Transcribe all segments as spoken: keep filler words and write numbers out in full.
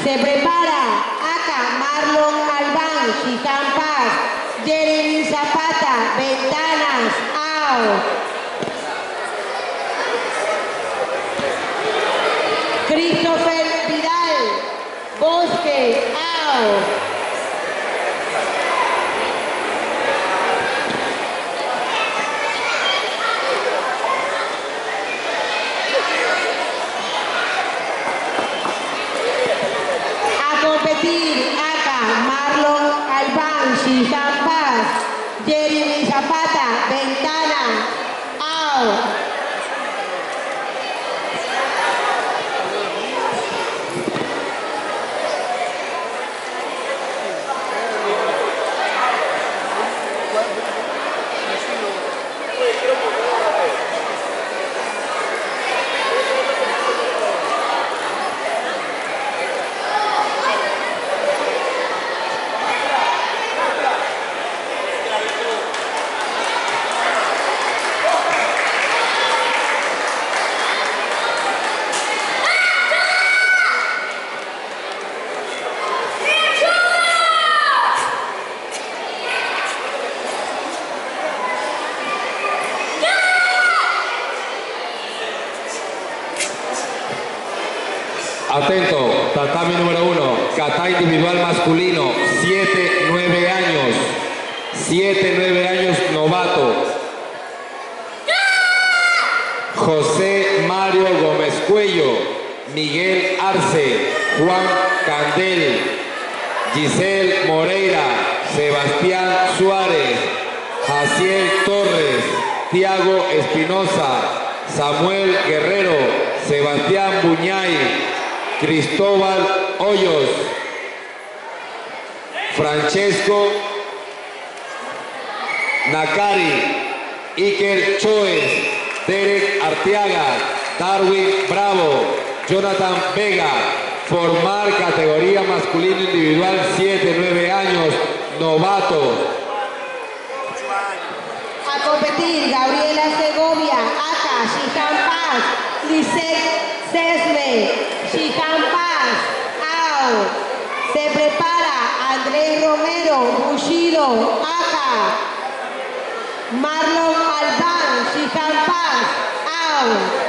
Se prepara acá Marlon Albán, Shihan Paz, Jeremy Zapata, Ventanas, out. Christopher Vidal, Bosque, out. Acá Marlon Albán, Shihan Paz, Jeremy Zapata, Ventana, out. Atento, tatami número uno, kata individual masculino, siete nueve años, siete nueve años novato. José Mario Gómez Cuello, Miguel Arce, Juan Candel, Giselle Moreira, Sebastián Suárez, Jaciel Torres, Tiago Espinosa, Samuel Guerrero, Sebastián Buñay, Cristóbal Hoyos, Francesco Nakari, Iker Choes, Derek Arteaga, Darwin Bravo, Jonathan Vega. Formar categoría masculino individual siete nueve años, novato. A competir Gabriela Segovia, acá Shihan Paz, Lisette Sesme, Shihan Paz, out. Se prepara Andrés Romero, Bushido, acá. Marlon Albán, Shihan Paz, out.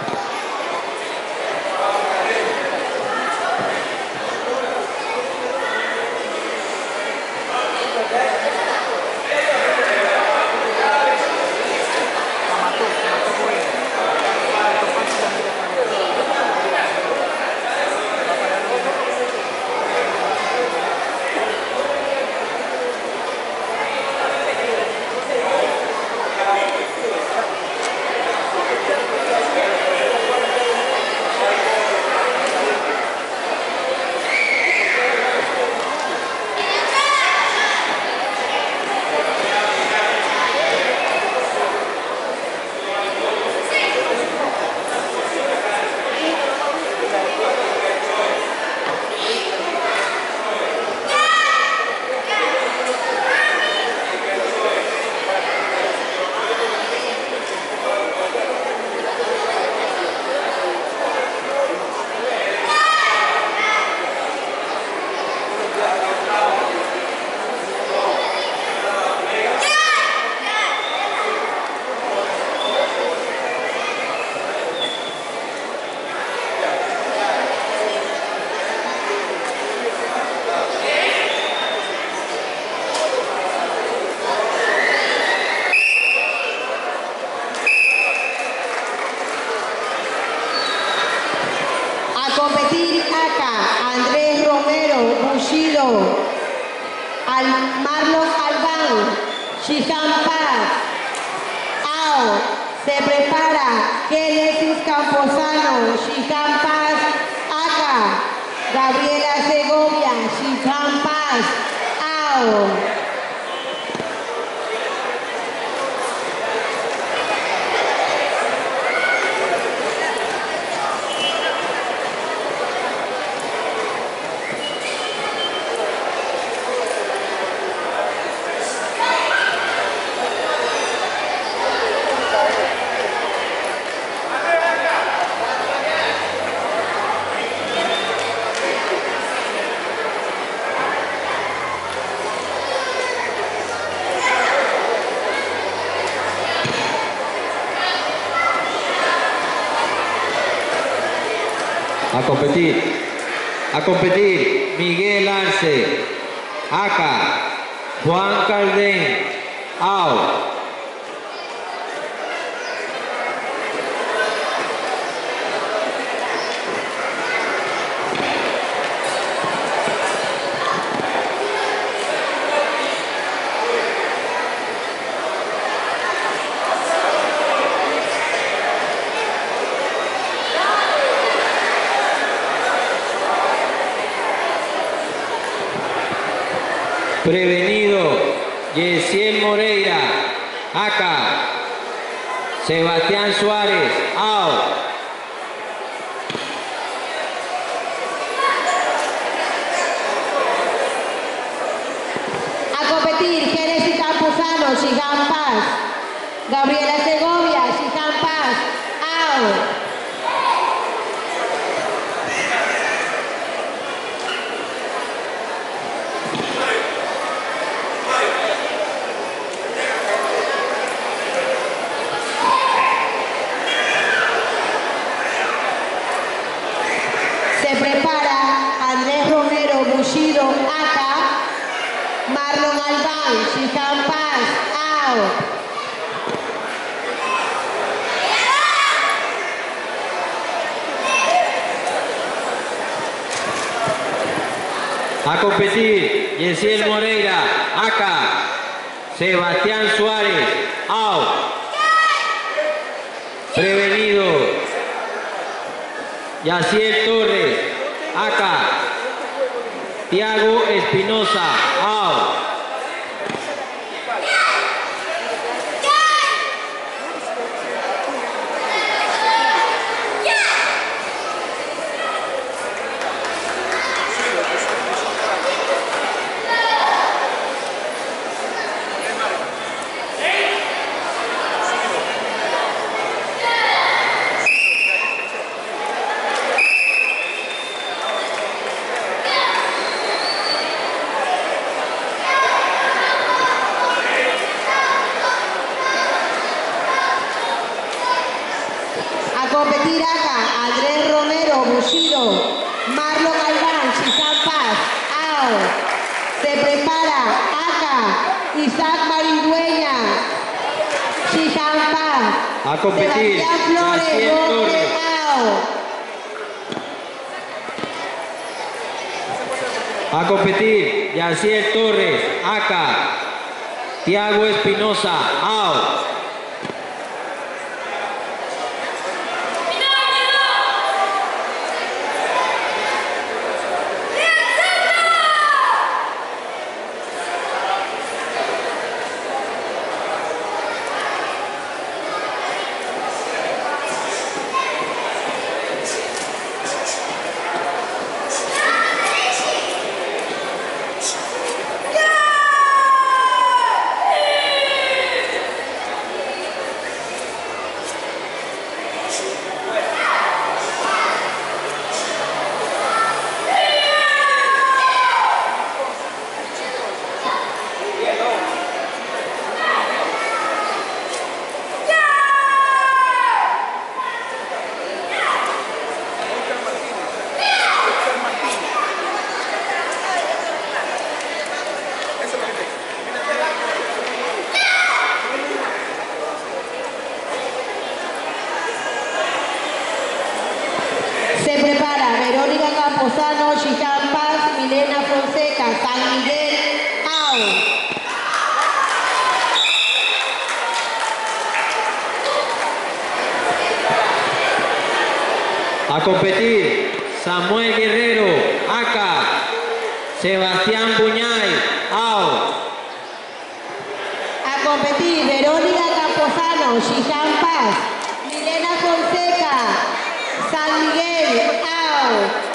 Competir acá Andrés Romero, Bushido, Al Marlon Albán, Shihan Paz, out. Se prepara Génesis Camposano, Shihan Paz, acá. Gabriela Segovia, Shihan Paz, out. A competir. A competir. Miguel Arce. Acá. Juan Caldén. Out. Prevenido, Yesiel Moreira, acá. Sebastián Suárez, out. A competir, Génesis Campuzano, Shihan Paz. Gabriela Segovia, Shihan Paz, out. Se prepara Andrés Romero Bushido, acá. Marlon Albán, Shihan Paz, out. A competir, Yesiel Moreira, acá. Sebastián Suárez, out. Prevenido, Yaciel Torres, acá. Tiago Espinosa, out. Competir acá, Andrés Romero Bushido, Marlon Albán, Shihan Paz, out. Se prepara acá, Isaac Maridueña, Shihan Paz. A competir, Sebastián Flores, Yaciel doble Torres. out. A competir, Yaciel Torres, acá. Tiago Espinosa, out. Se prepara Verónica Camposano, Shihan Paz, Milena Fonseca, San Miguel, out. A competir, Samuel Guerrero, acá. Sebastián Buñay, out. A competir Verónica Camposano, Shihan Paz, Milena Fonseca, San Miguel, out.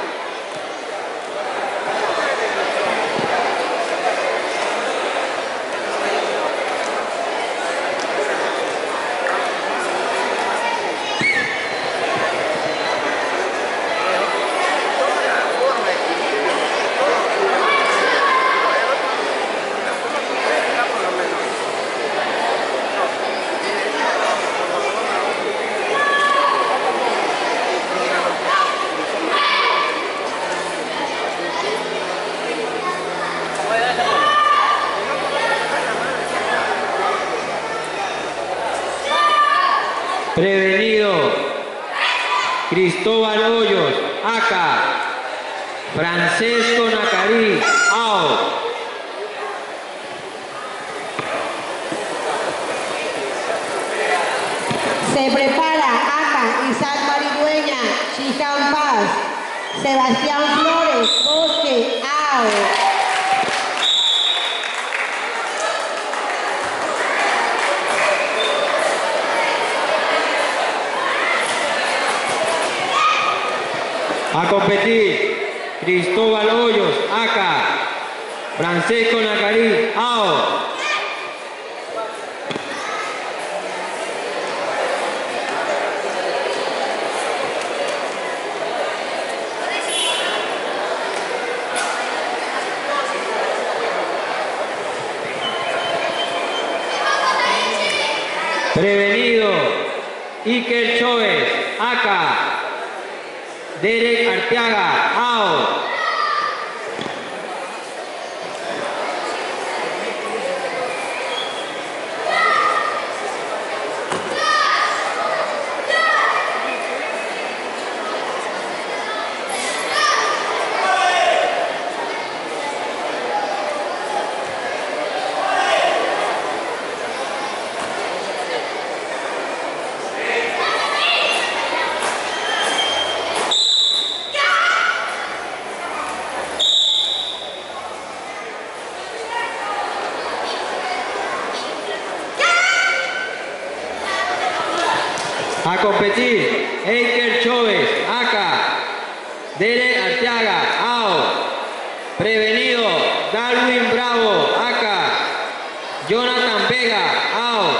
Prevenido. Cristóbal Hoyos, acá. Francesco Nacarí, out. Se prepara acá Isaac Maridueña, Shihan Paz. Sebastián Flores, Bosque, out. A competir, Cristóbal Hoyos, acá. Francesco Nacarí, out. Prevenido, Iker Chávez, acá. Derek Arteaga, out. A competir, Iker Chávez, acá. Derek Arteaga, out. Prevenido, Darwin Bravo, acá. Jonathan Vega, out.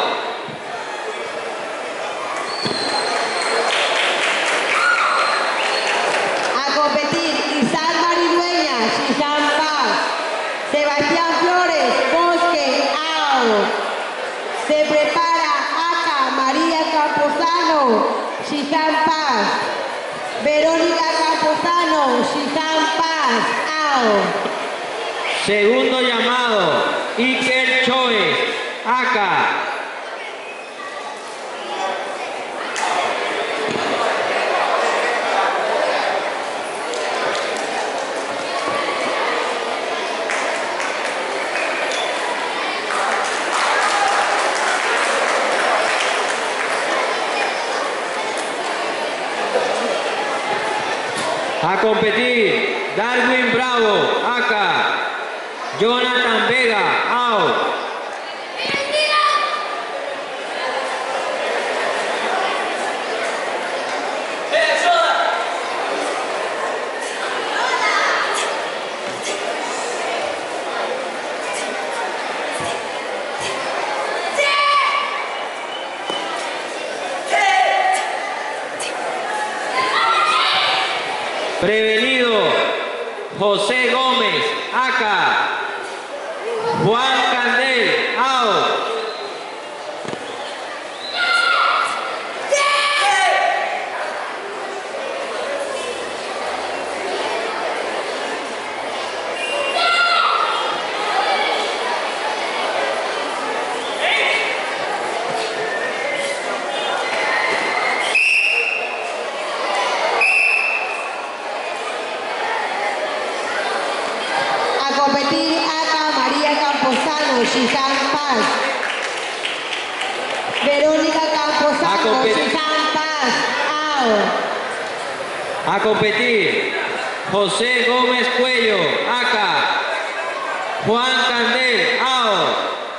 A competir, Isaac Maridueña, Shihan Paz. Sebastián Flores, Bosque, out. Se prepara acá María Camposano, Shihan Paz. Verónica Camposano, Shihan Paz, out. Segundo llamado, Iker Chávez, acá. A competir, Darwin Bravo, acá. Jonathan Vega, out. Prevenido, José Gómez, acá. Juan Candel, out. A competir acá María Camposano, Shihan Paz. Verónica A Camposano, competir. Shihan Paz, out. A competir, José Gómez Cuello, acá. Juan Candel, out.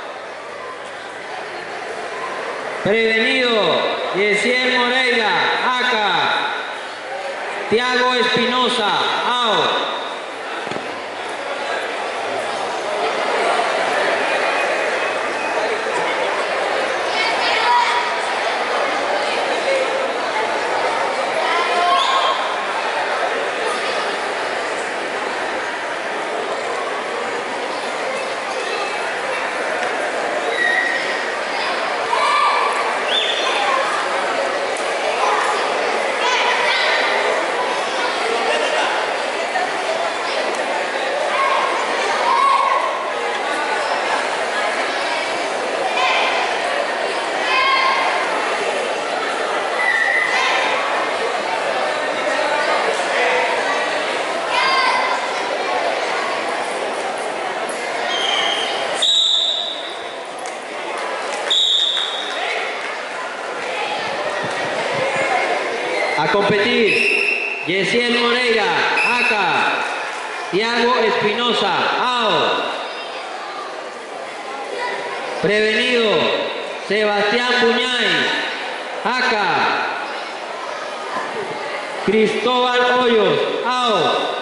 Prevenido, Yesiel Moreira, acá. Tiago Espinosa, out. A competir, Yesiel Moreira, A C A. Tiago Espinosa, A O. Prevenido, Sebastián Buñay, A C A. Cristóbal Hoyos, A O.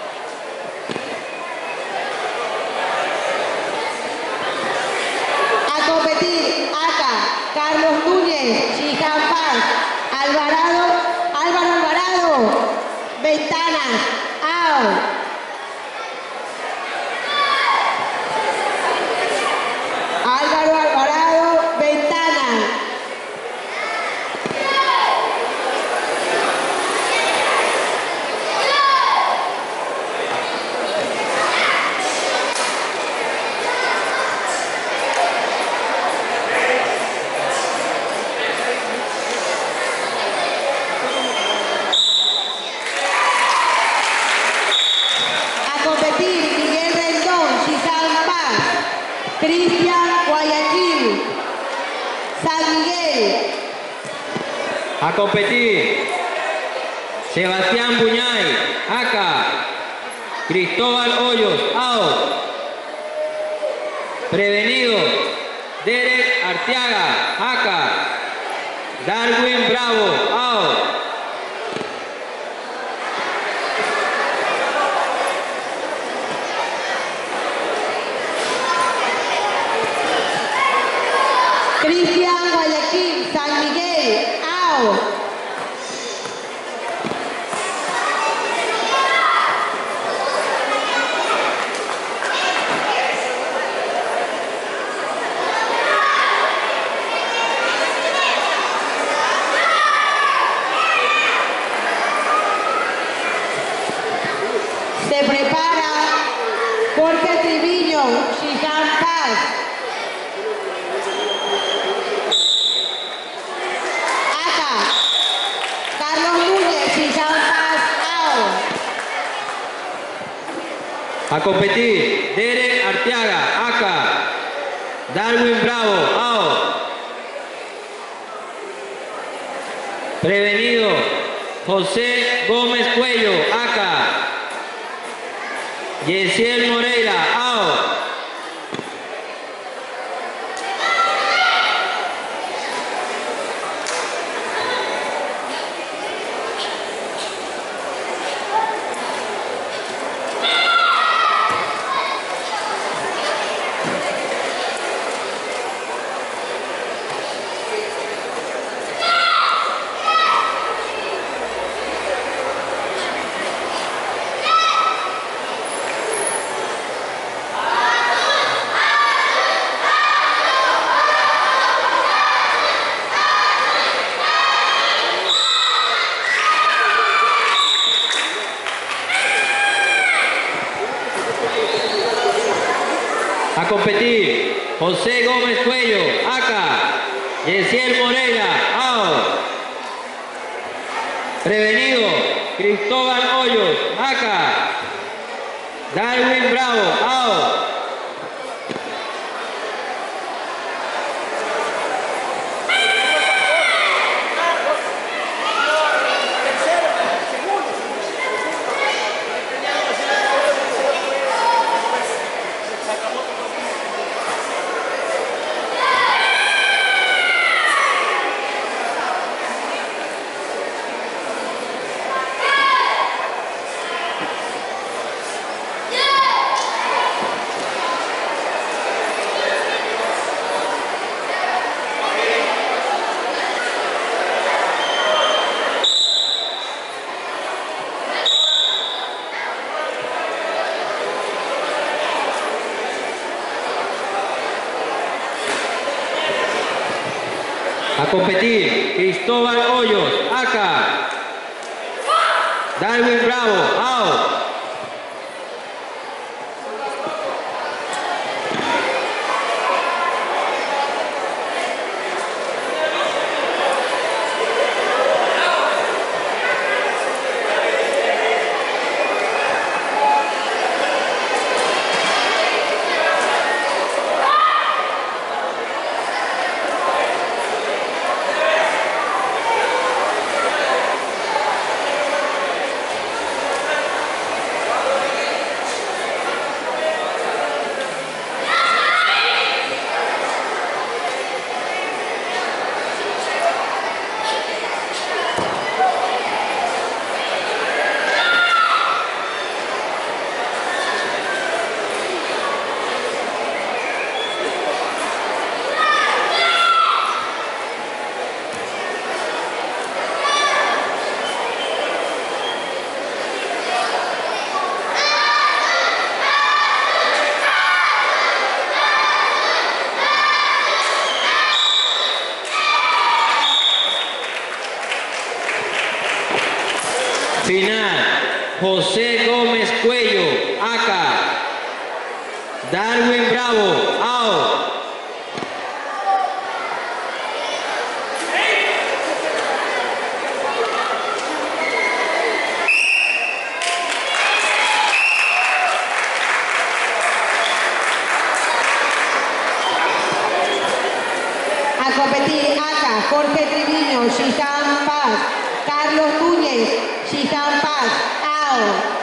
A competir, A C A, Carlos Núñez, Shihan Paz, Alvarado, Álvaro Alvarado, Ventanas, A O. Álvaro Alvarado, Ventanas. A competir, Miguel Rendón, Shihan Paz, Cristian Guayaquil, San Miguel. A competir, Sebastián Buñay, A C A. Cristóbal Hoyos, A O. Prevenido, Derek Arteaga, A C A. Darwin Bravo, A O. Cristian Guayaquil, San Miguel, A O. Se prepara Jorge Triviño, Shihan Paz. A C A, Carlos Núñez, Shihan Paz, A O. A competir, Derek Arteaga, A C A. Darwin Bravo, A O. Prevenido, José Gómez Cuello, A C A. Yesiel Moreira, A O. A competir, José Gómez Cuello, A C A. Yesiel Moreira, A O. Prevenido, Cristóbal Hoyos, A C A. Darwin Bravo, A O. A competir, Cristóbal Hoyos, A C A. Darwin Bravo, A O. José Gómez Cuello, A C A. Darwin Bravo, A O. A competir A C A, Jorge Triviño, Shihan Paz, Carlos Núñez, Shihan Paz, A O.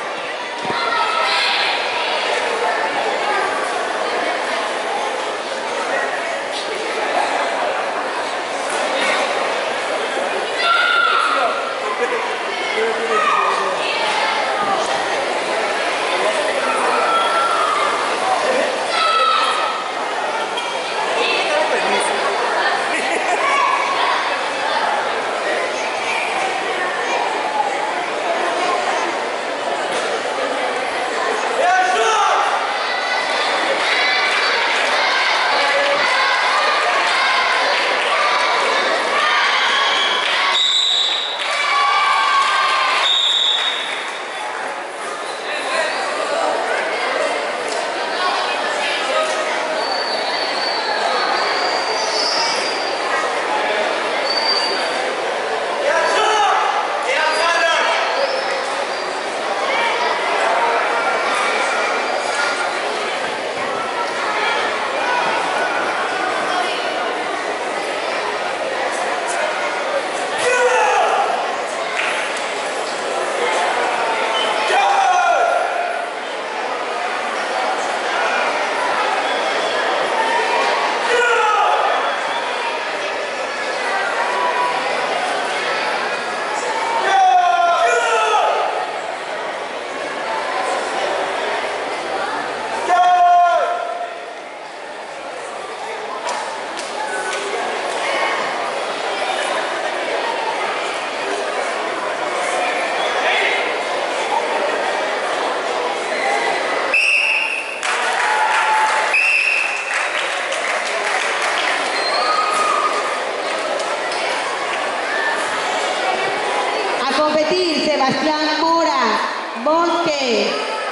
Sebastián Mora, Bosque,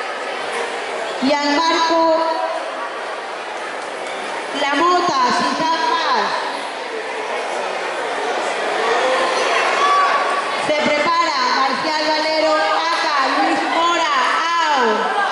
Gianmarco La Mota, Shihan Paz. Se prepara Marcial Valero, A C A, Luis Mora, A O.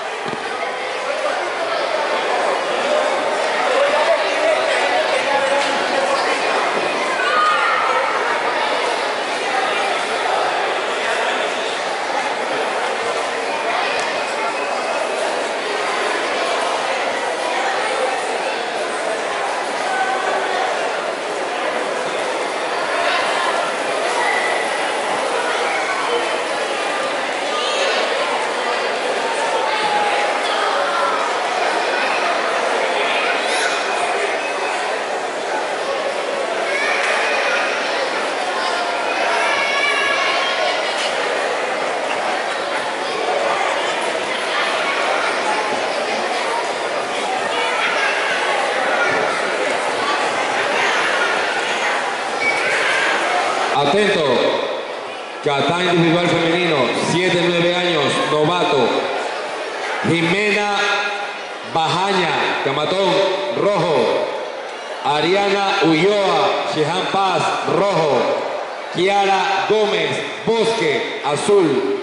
Atento, kata individual femenino, siete nueve años, novato. Jimena Bajaña, Camatón, rojo. Ariana Ulloa, Shihan Paz, rojo. Kiara Gómez, Bosque, azul.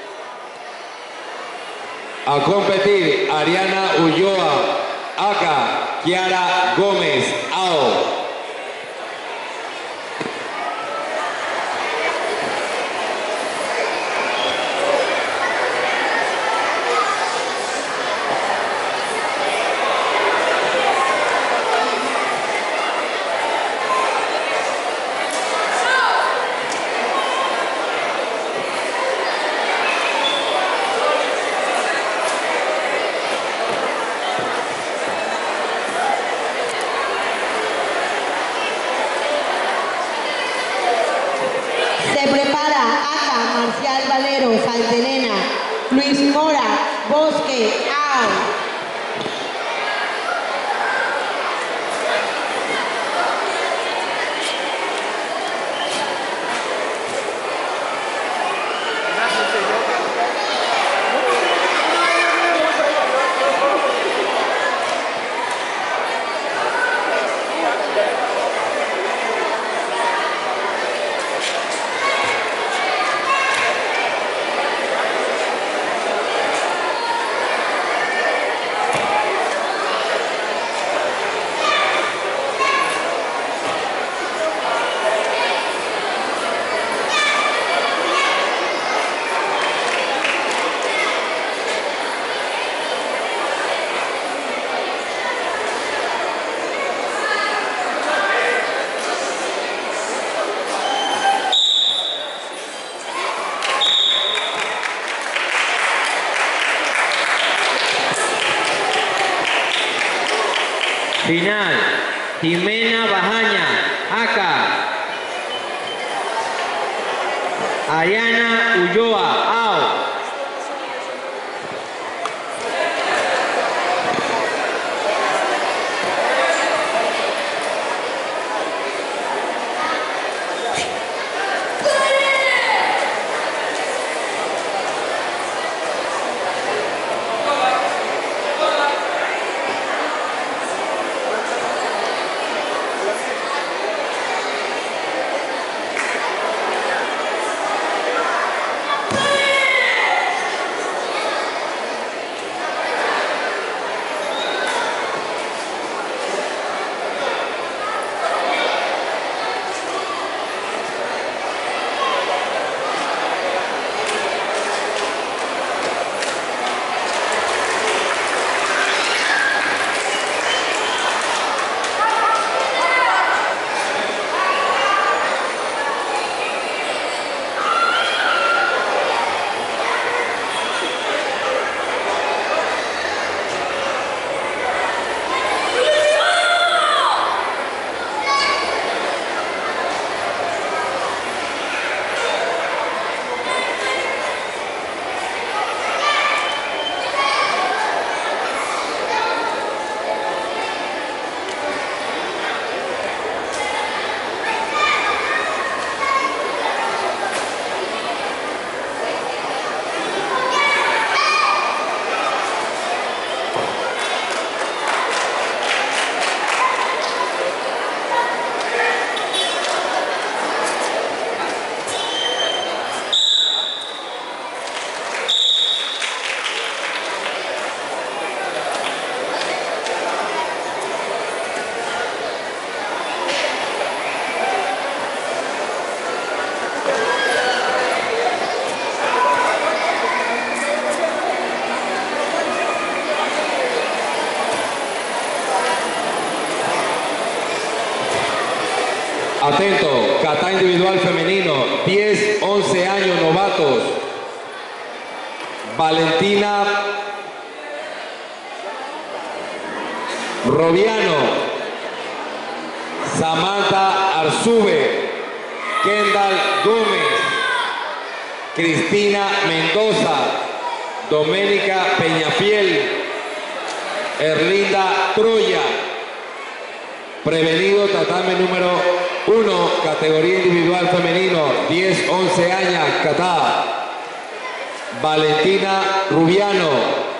A competir, Ariana Ulloa, A C A, Kiara Gómez, A O. Se prepara A C A, Marcial Valero, Santa Elena, Luis Mora, Bosque, A O. Gracias, señor. Final. Jimena Bajaña, Aca. Ariana Ulloa, A O. Atento, kata individual femenino, diez once años novatos. Valentina Roviano, Samantha Arzube, Kendall Gómez, Cristina Mendoza, Doménica Peñafiel, Erlinda Troya. Prevenido tatame número uno, categoría individual femenino, diez once años, kata. Valentina Rubiano.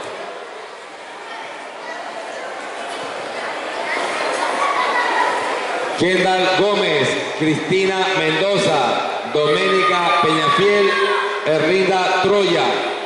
Kendall Gómez, Cristina Mendoza, Doménica Peñafiel, Erlinda Troya.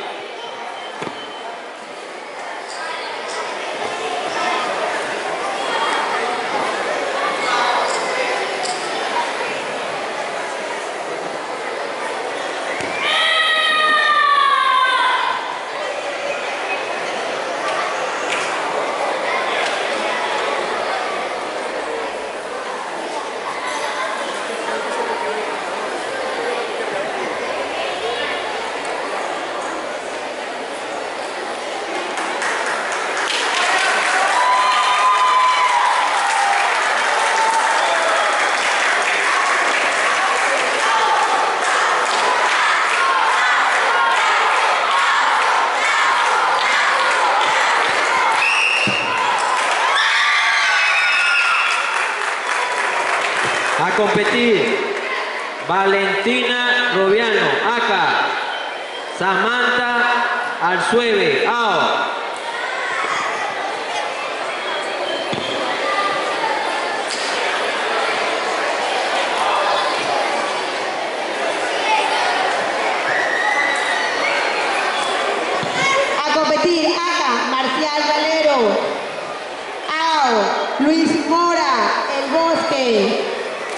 A competir, Valentina Roviano, Aca. Samantha Arzube, A O. A competir, Aca, Marcial Valero. A O, Luis Mora, El Bosque.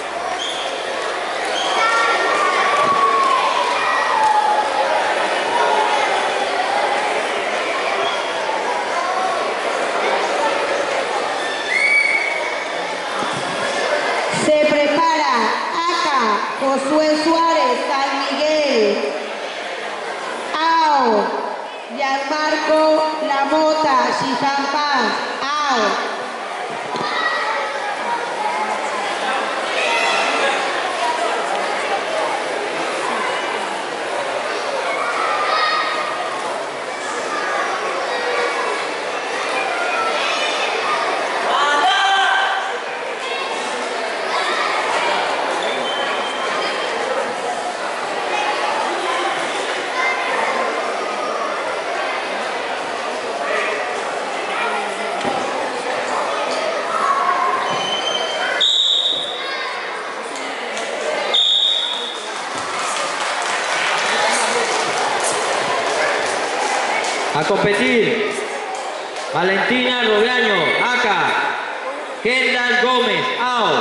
Se prepara Aca, Josué Suárez, San Miguel. A O, Gianmarco Lamota, Chiján Paz. A O. competir. Valentina Robiaño, acá. Kendall Gómez, out.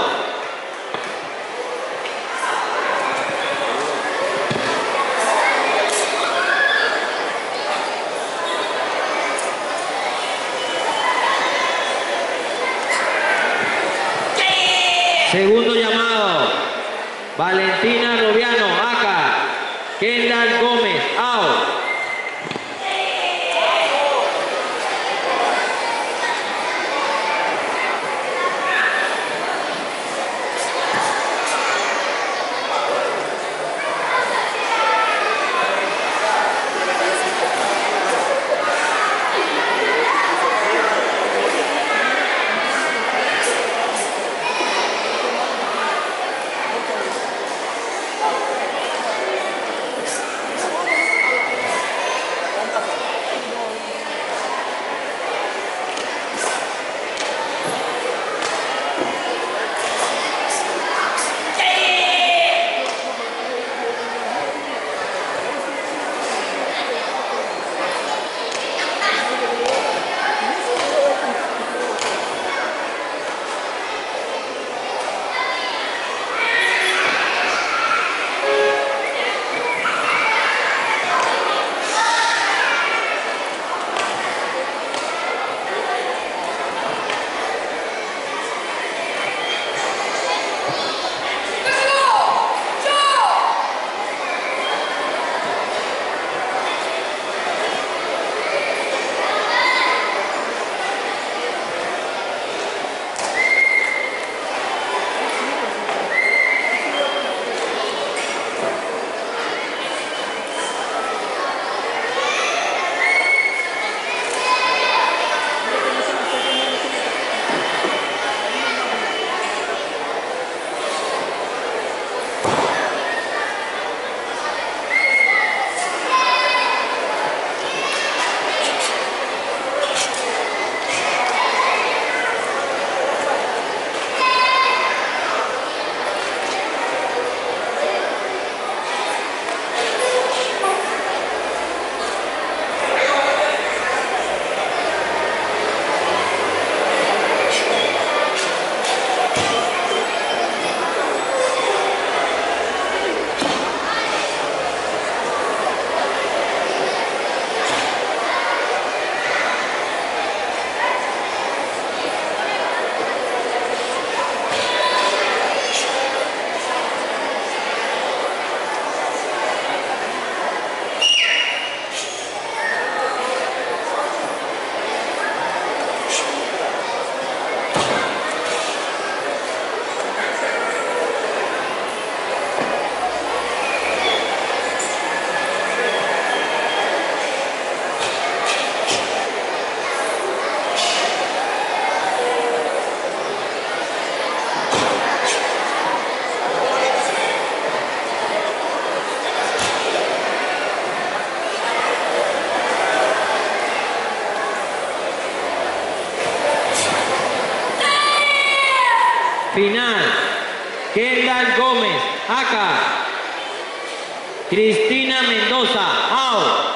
Segundo llamado. Valentina Robiano, acá. Kendall Gómez, out. Final. Kendall Gómez, acá. Cristina Mendoza, out.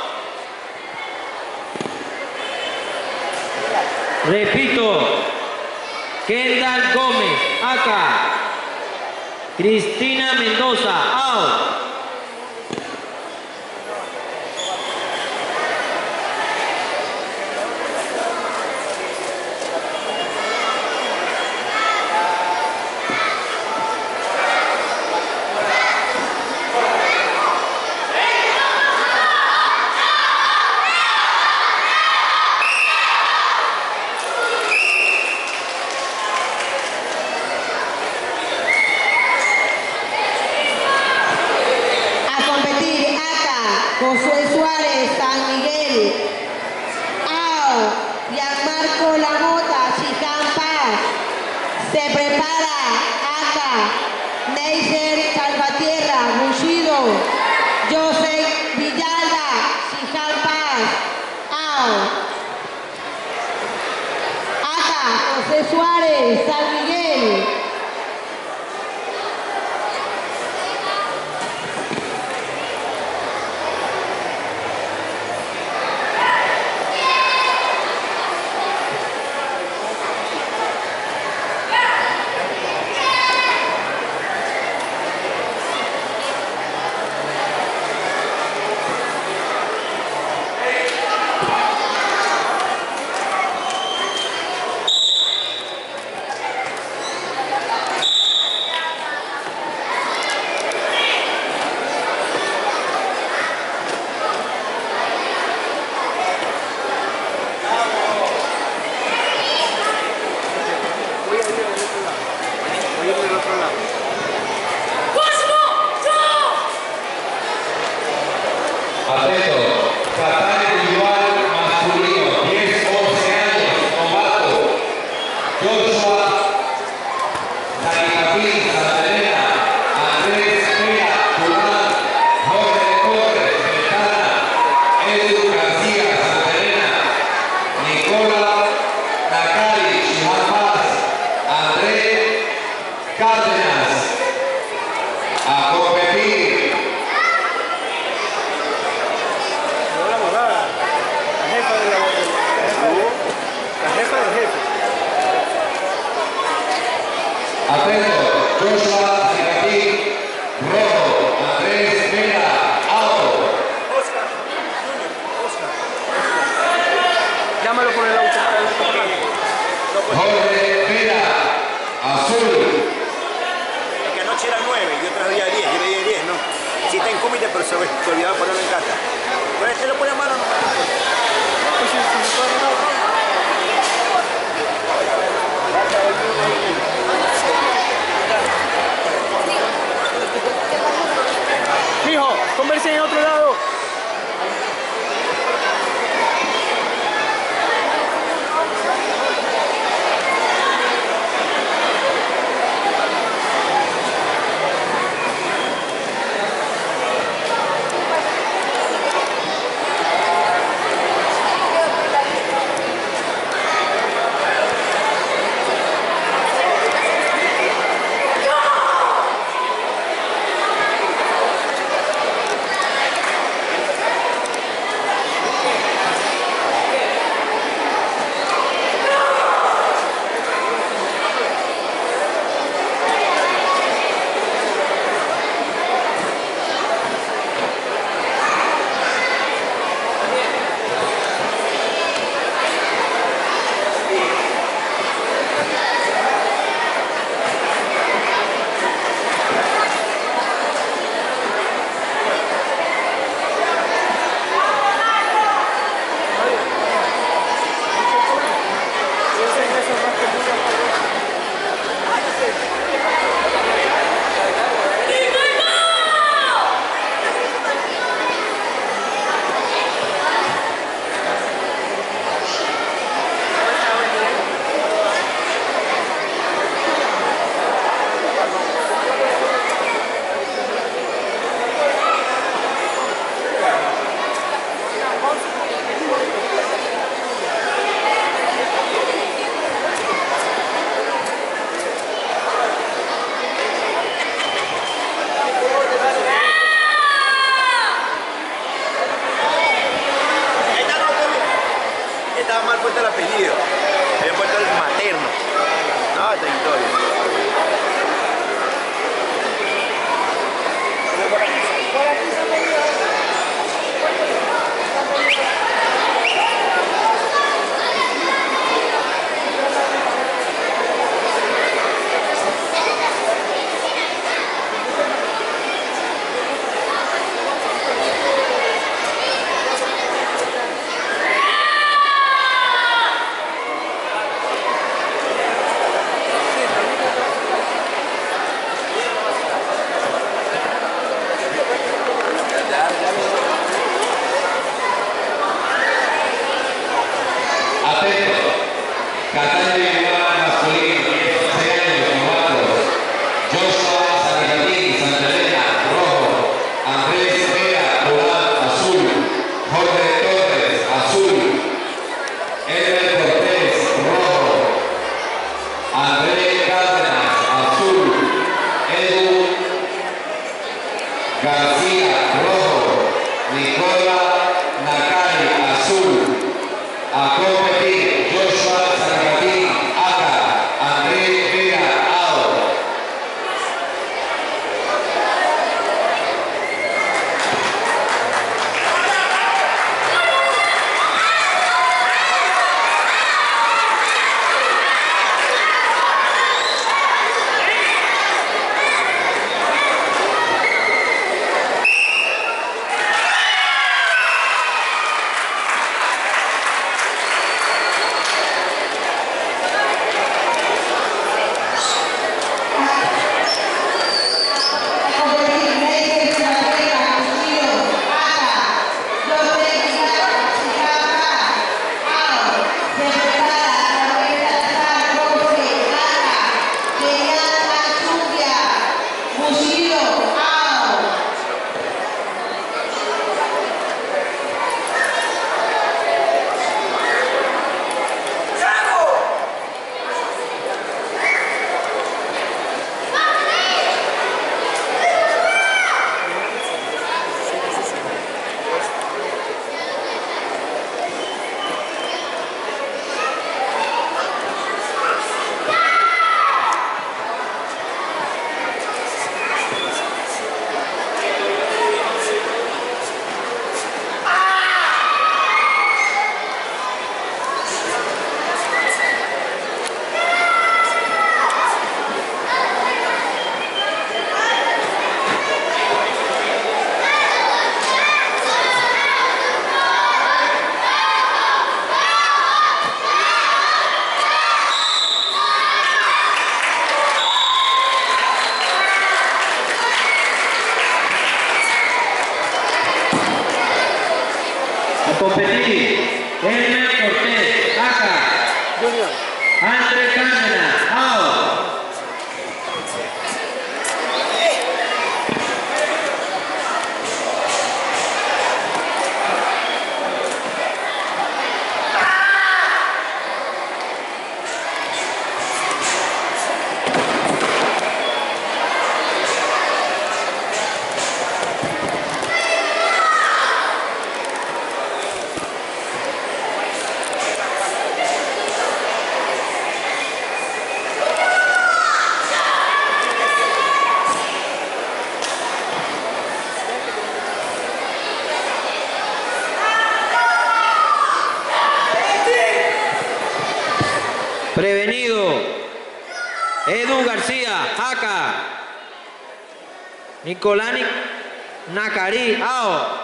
Repito. Kendall Gómez, acá. Cristina Mendoza, out. Josué Suárez, San Miguel. Ao, Gianmarco Lamota, Chicán Paz. Se prepara acá. Neiser Salvatierra, Bushido. José Villalba, Chicán Paz. Ao. Acá, José Suárez, San Miguel. Atento, Joshua Zagatín, rojo, Andrés Vera, out. Oscar, Oscar. Llámalo por el auto para ver cómo no, Jorge Vera, azul. es que anoche era nueve y otro día diez, yo le di diez, ¿no? Sí está en comité, pero se se olvidaba ponerlo en casa. Pero este lo pone a mano, no. Pues si se puede no. Mijo, conversen en otro lado. Estaba mal puesto el apellido. Había puesto el materno. No, esta historia. Atento, Catalla individual masculino, dieciséis años, novatos. Joshua Zagatín, Santa Elena, rojo. Andrés Vera, Polar, azul. Jorge Torres, azul. Edwin Cortés, rojo. Andrés Cárdenas, azul. Edu García, rojo. Nicola Nakari, azul. A competir, Joshua Zagatín, acá, Andrés Vera, out. Prevenido. Edu García, acá. Nicolás Nacari, ao.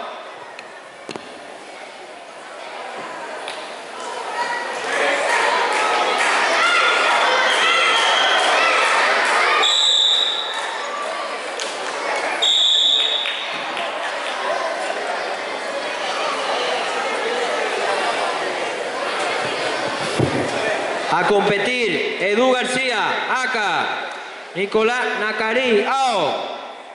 A competir, Edu García, acá. Nicolás Nacari, ao.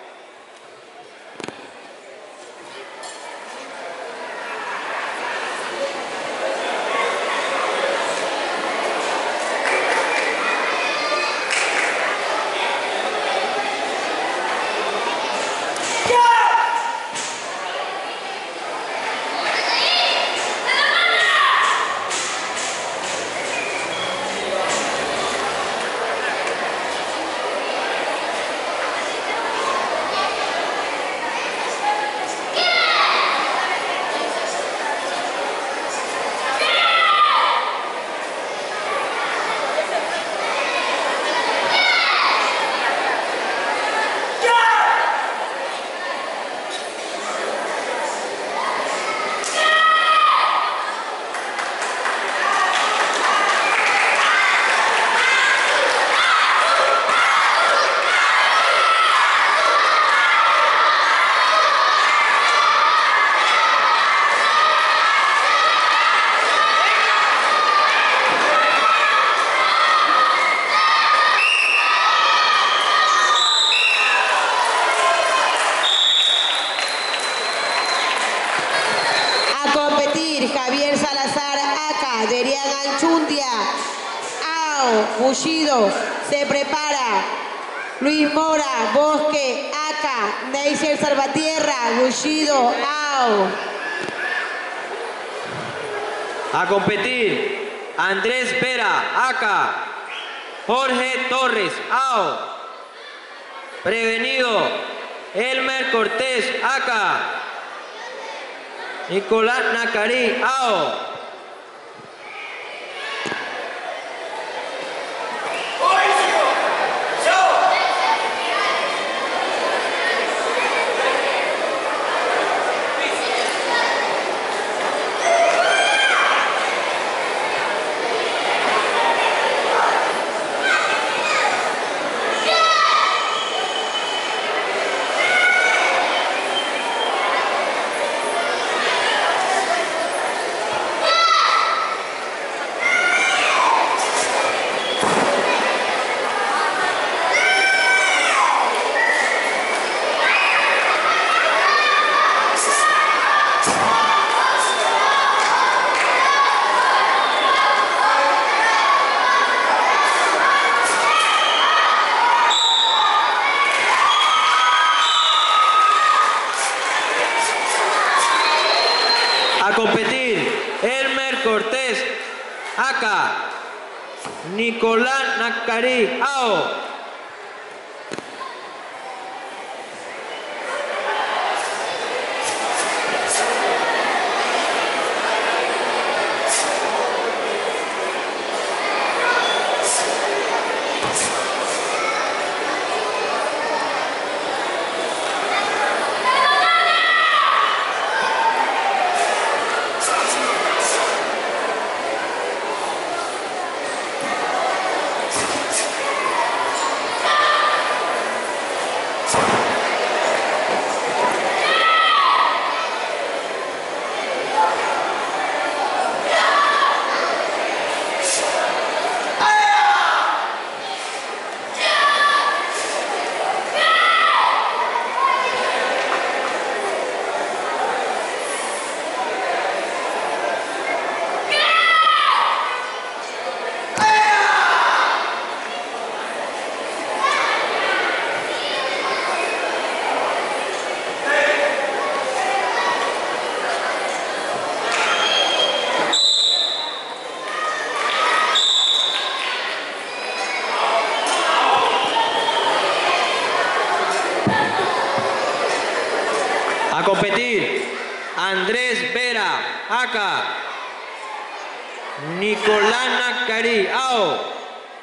Javier Salazar, acá. Derian Anchundia, ao. Bullido, se prepara. Luis Mora, Bosque, acá. Neisser Salvatierra, Bullido, ao. A competir, Andrés Vera, acá. Jorge Torres, ao. Prevenido, Elmer Cortés, acá. Nicolás Nacari, ao. A competir, Elmer Cortés, acá. Nicolás Nacari, ao. A competir, Andrés Vera, acá. Nicolana Cari, ao.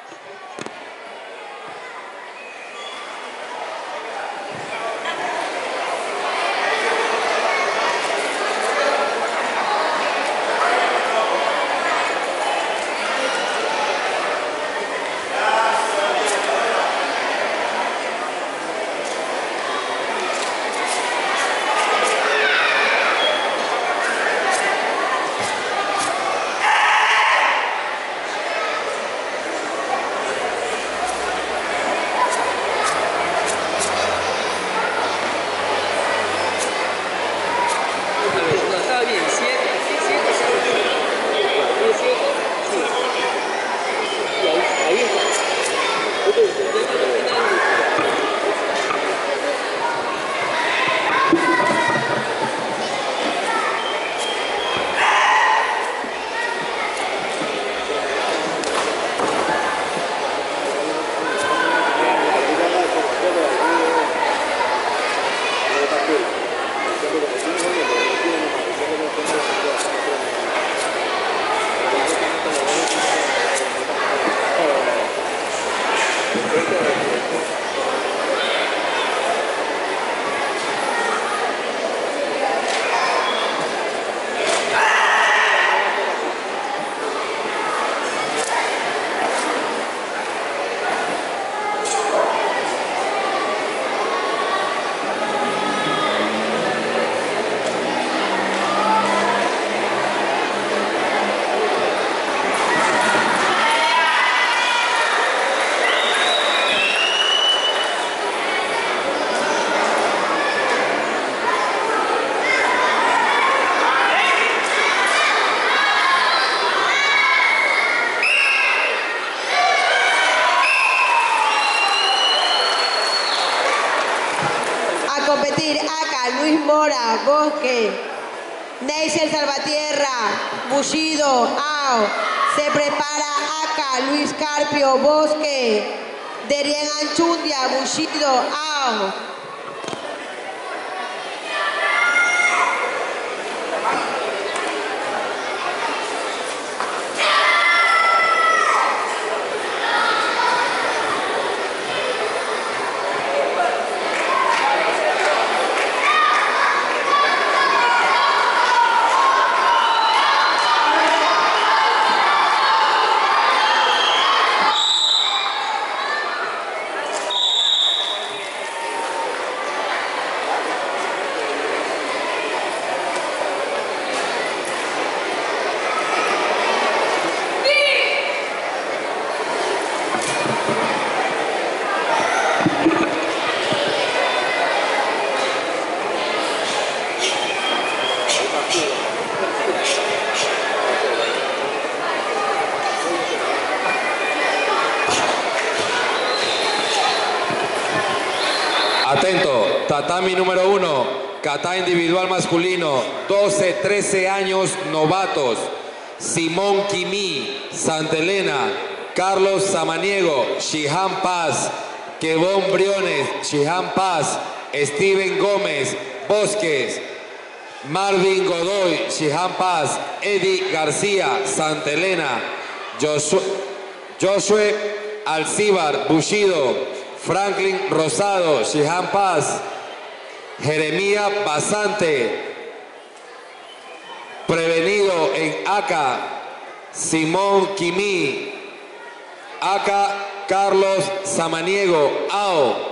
Competir acá Luis Mora, Bosque, Neisel Salvatierra, Bushido, Ao. Se prepara acá Luis Carpio, Bosque, Derien Anchundia, Bushido, Ao. Atento, tatami número uno, kata individual masculino, doce trece años, novatos. Simón Quimí, Santa Elena, Carlos Samaniego, Shihan Paz, Kevon Briones, Shihan Paz, Steven Gómez, Bosques, Marvin Godoy, Shihan Paz, Eddie García, Santa Elena, Josué, Josué Alcíbar, Bushido, Franklin Rosado, Shihan Paz, Jeremía Basante, prevenido en acá, Simón Quimí, acá Carlos Samaniego, A O.